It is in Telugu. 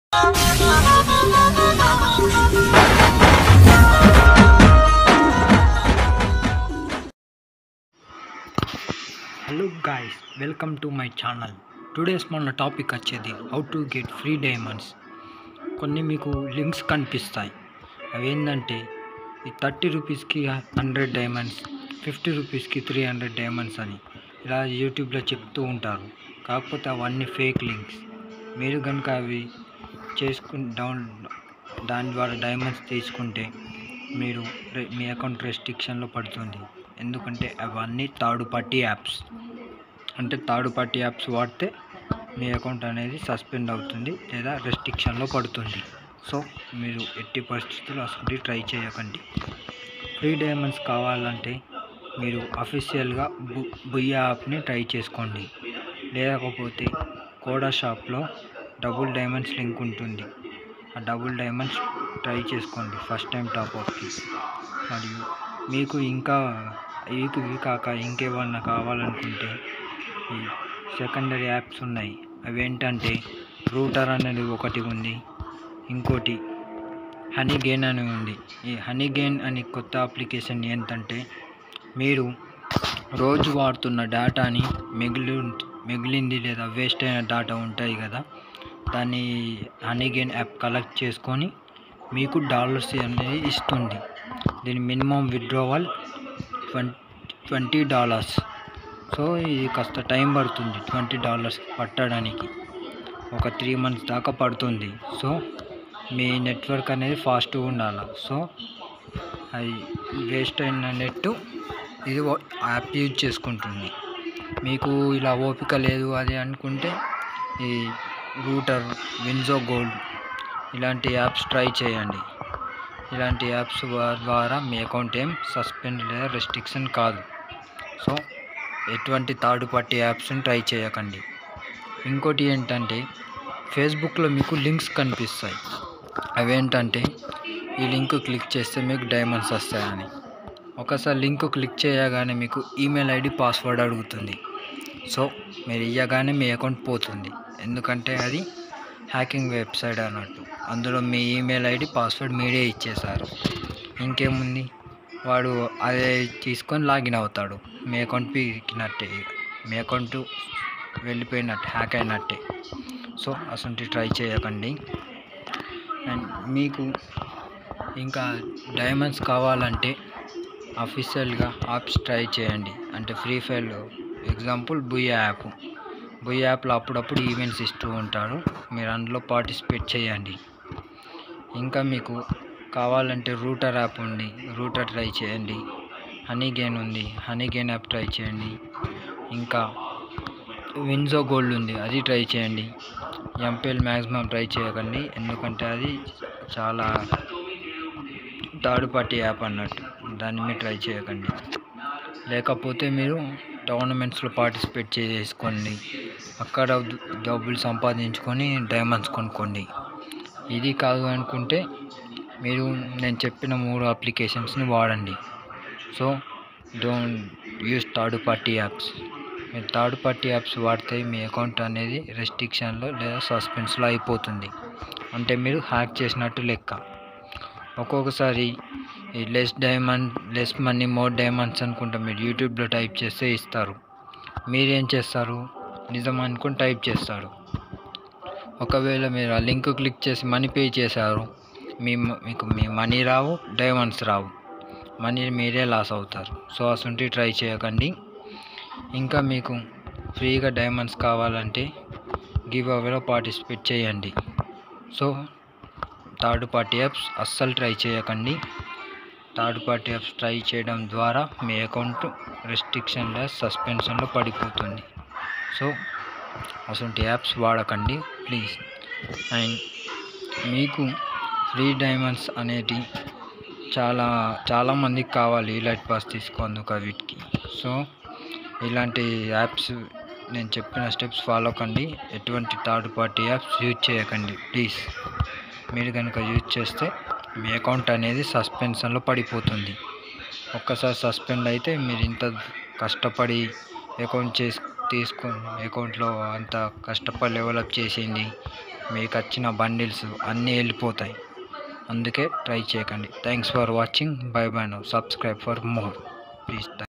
Hello guys, welcome to my channel. Today's మన టాపిక్ వచ్చేది how to get free diamonds. కొన్ని మీకు లింక్స్ కనిపిస్తాయి. అవి ఏంటంటే ఈ 30 రూపీస్కి 100 డైమండ్స్, 50 రూపీస్కి 300 డైమండ్స్ అని ఇలా యూట్యూబ్లో చెప్తూ ఉంటారు. కాకపోతే అవన్నీ ఫేక్ లింక్స్. మీరు కనుక అవి దాని ద్వారా డైమండ్స్ తీసుకుంటే మీరు మీ అకౌంట్ రెస్ట్రిక్షన్లో పడుతుంది. ఎందుకంటే అవన్నీ థర్డ్ పార్టీ యాప్స్. అంటే థర్డ్ పార్టీ యాప్స్ వాడితే మీ అకౌంట్ అనేది సస్పెండ్ అవుతుంది లేదా రెస్ట్రిక్షన్లో పడుతుంది. సో మీరు ఎట్టి పరిస్థితుల్లో అసలు ట్రై చేయకండి. ఫ్రీ డైమండ్స్ కావాలంటే మీరు అఫీషియల్గా బుయ్యా యాప్ని ట్రై చేసుకోండి. లేకపోతే కోడా షాప్లో డబుల్ డైమండ్స్ లింక్ ఉంటుంది. ఆ డబుల్ డైమండ్స్ ట్రై చేసుకోండి ఫస్ట్ టైం టాప్అప్కి. మరియు మీకు ఇంకా ఇవి కాక ఇంకేమన్నా కావాలనుకుంటే ఈ సెకండరీ యాప్స్ ఉన్నాయి. అవి ఏంటంటే రూటర్ అనేది ఒకటి ఉంది, ఇంకోటి హనీగెయిన్ అని ఉంది. ఈ హనీగెయిన్ అని కొత్త అప్లికేషన్ ఏంటంటే మీరు రోజు వాడుతున్న డేటాని మిగిలింది లేదా వేస్ట్ అయిన డేటా ఉంటాయి కదా, దాన్ని హనీగెయిన్ యాప్ కలెక్ట్ చేసుకొని మీకు డాలర్స్ అనేది ఇస్తుంది. దీని మినిమం విత్డ్రావల్ $20. సో ఇది కాస్త టైం పడుతుంది. $20 పట్టడానికి ఒక 3 months దాకా పడుతుంది. సో మీ నెట్వర్క్ అనేది ఫాస్ట్గా ఉండాలి. సో అది వేస్ట్ అయిన నెట్ ఇది యాప్ యూజ్ చేసుకుంటుంది. మీకు ఇలా ఓపిక లేదు అది అనుకుంటే ఈ రూటర్, విన్జో గోల్డ్ ఇలాంటి యాప్స్ ట్రై చేయండి. ఇలాంటి యాప్స్ ద్వారా మీ అకౌంట్ ఏం సస్పెండ్ లేదా రెస్ట్రిక్షన్ కాదు. సో ఎటువంటి థర్డ్ పార్టీ యాప్స్ని ట్రై చేయకండి. ఇంకోటి ఏంటంటే ఫేస్బుక్లో మీకు లింక్స్ కనిపిస్తాయి. అవేంటంటే ఈ లింక్ క్లిక్ చేస్తే మీకు డైమండ్స్ వస్తాయని. ఒకసారి లింక్ క్లిక్ చేయగానే మీకు ఈమెయిల్ ఐడి పాస్వర్డ్ అడుగుతుంది. సో మీరు ఇవ్వగానే మీ అకౌంట్ పోతుంది. ఎందుకంటే అది హ్యాకింగ్ వెబ్సైట్ అన్నట్టు. అందులో మీ ఈమెయిల్ ఐడి పాస్వర్డ్ మీరే ఇచ్చేసారు. ఇంకేముంది, వాడు అదే తీసుకొని లాగిన్ అవుతాడు. మీ అకౌంట్ పీకినట్టే, మీ అకౌంట్ వెళ్ళిపోయినట్టే, హ్యాక్ అయినట్టే. సో అసలు ట్రై చేయకండి. అండ్ మీకు ఇంకా డైమండ్స్ కావాలంటే అఫీషియల్గా యాప్స్ ట్రై చేయండి. అంటే ఫ్రీ ఫైర్లో ఎగ్జాంపుల్ బుయ్యా యాప్లో అప్పుడప్పుడు ఈవెంట్స్ ఇస్తూ ఉంటాడు. మీరు అందులో పార్టిసిపేట్ చేయండి. ఇంకా మీకు కావాలంటే రూటర్ యాప్ ఉంది, రూటర్ ట్రై చేయండి. హనీగెయిన్ ఉంది, హనీగెయిన్ యాప్ ట్రై చేయండి. ఇంకా విన్జో గోల్డ్ ఉంది, అది ట్రై చేయండి. ఎంపీఎల్ మ్యాక్సిమం ట్రై చేయకండి, ఎందుకంటే అది చాలా థర్డ్ పార్టీ యాప్ అన్నట్టు. దాన్ని మీరు ట్రై చేయకండి. లేకపోతే మీరు టోర్నమెంట్స్లో పార్టిసిపేట్ చేసుకోండి. అక్కడ డబ్బులు సంపాదించుకొని డైమండ్స్ కొనుక్కోండి. ఇది కాదు అనుకుంటే మీరు నేను చెప్పిన 3 అప్లికేషన్స్ని వాడండి. So don't use third party apps. మీరు థర్డ్ పార్టీ యాప్స్ వాడితే మీ అకౌంట్ అనేది రెస్ట్రిక్షన్లో లేదా సస్పెన్స్లో అయిపోతుంది. అంటే మీరు హ్యాక్ చేసినట్టు లెక్క. ఒక్కొక్కసారి ఈ లెస్ మనీ మోర్ డైమండ్స్ అనుకుంటా మీరు యూట్యూబ్లో టైప్ చేస్తే ఇస్తారు. మీరేం చేస్తారు, నిజం అనుకుని టైప్ చేస్తారు. ఒకవేళ మీరు ఆ లింక్ క్లిక్ చేసి మనీ పే చేశారు, మీకు మీ మనీ రావు, డైమండ్స్ రావు, మనీ మీరే లాస్ అవుతారు. సో అసలు ట్రై చేయకండి. ఇంకా మీకు ఫ్రీగా డైమండ్స్ కావాలంటే గివ్ అవేలో పార్టిసిపేట్ చేయండి. సో థర్డ్ పార్టీ యాప్స్ అస్సలు ట్రై చేయకండి. థర్డ్ పార్టీ యాప్స్ ట్రై చేయడం ద్వారా మీ అకౌంట్ రెస్ట్రిక్షన్ లేదా సస్పెన్షన్లో పడిపోతుంది. సో అటువంటి యాప్స్ వాడకండి ప్లీజ్. అండ్ మీకు ఫ్రీ డైమండ్స్ అనేది చాలామందికి కావాలి ఎలైట్ పాస్ తీసుకుందుకు వీటికి. సో ఇలాంటి యాప్స్ నేను చెప్పిన స్టెప్స్ ఫాలో కండి. ఎటువంటి థర్డ్ పార్టీ యాప్స్ యూజ్ చేయకండి ప్లీజ్. మీరు కనుక యూజ్ చేస్తే మీ అకౌంట్ అనేది సస్పెన్షన్లో పడిపోతుంది. ఒక్కసారి సస్పెండ్ అయితే మీరు ఇంత కష్టపడి అకౌంట్లో అంత కష్టపడి డెవలప్ చేసింది మీకు వచ్చిన బండిల్స్ అన్నీ వెళ్ళిపోతాయి. అందుకే ట్రై చేయకండి. Thanks for watching. Bye bye now. Subscribe for more please.